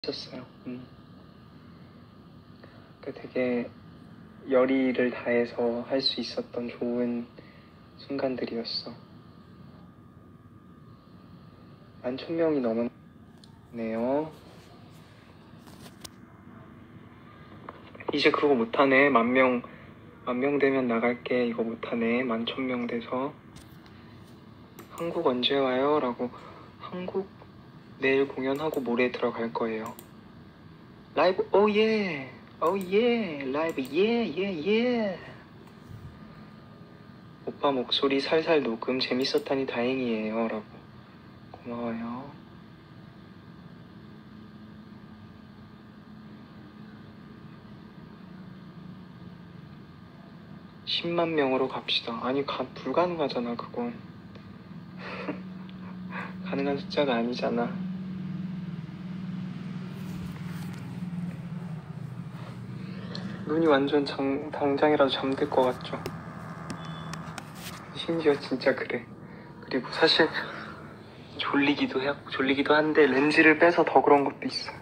있었어요. 되게 열의를 다해서 할 수 있었던 좋은 순간들이었어. 11,000명이 넘었네요. 이제 그거 못하네. 만 명 되면 나갈게. 이거 못하네. 11,000명 돼서. 한국 언제 와요? 라고. 한국 내일 공연하고 모레 들어갈 거예요. 라이브 오예 오예 라이브 예. 오빠 목소리 살살 녹음 재밌었다니 다행이에요. 라고. 고마워요. (10만) 명으로 갑시다. 아니 불가능하잖아 그건. 가능한 숫자가 아니잖아. 눈이 완전 당장이라도 잠들 것 같죠? 심지어 진짜 그래. 그리고 사실 졸리기도 한데 렌즈를 빼서 더 그런 것도 있어.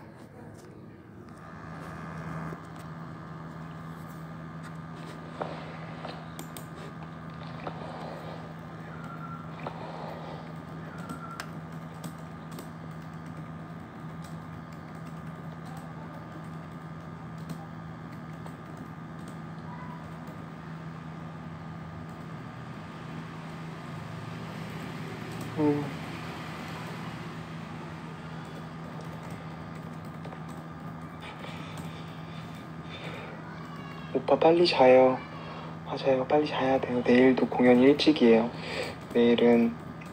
오빠 빨리 자요. 맞아요. 빨리 자야 돼요. 내일도 공연이 일찍이에요. 내일은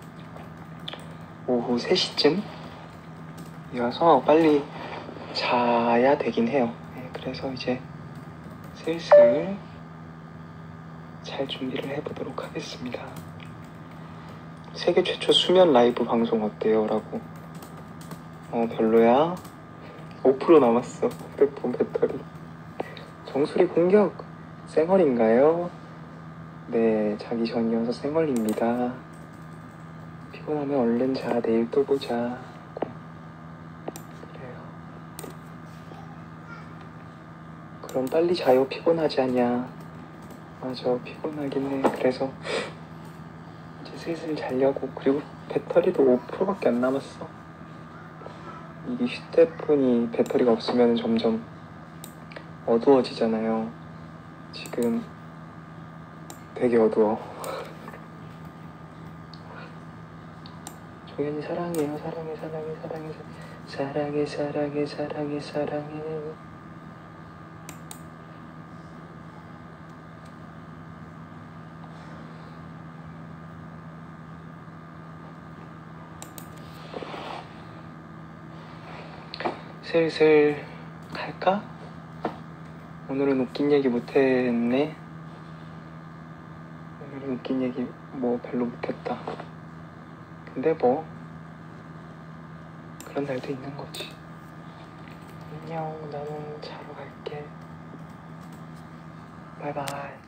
오후 3시쯤 이어서 빨리 자야 되긴 해요. 네, 그래서 이제 슬슬 잘 준비를 해보도록 하겠습니다. 세계 최초 수면 라이브 방송 어때요? 라고. 별로야? 5% 남았어. 휴대폰 배터리. 정수리 공격! 쌩얼인가요? 네, 자기 전이어서 쌩얼입니다. 피곤하면 얼른 자. 내일 또 보자. 그래요. 그럼 빨리 자요. 피곤하지 않냐? 맞아, 피곤하긴 해. 그래서 이제 슬슬 자려고. 그리고 배터리도 5%밖에 안 남았어. 이게 휴대폰이 배터리가 없으면 점점 어두워지잖아요. 지금 되게 어두워. 종현이 사랑해요. 사랑해. 슬슬 갈까? 오늘은 웃긴 얘기 못했네. 오늘은 웃긴 얘기 별로 못했다. 근데 그런 날도 있는 거지. 안녕, 나는 자러 갈게. 바이바이.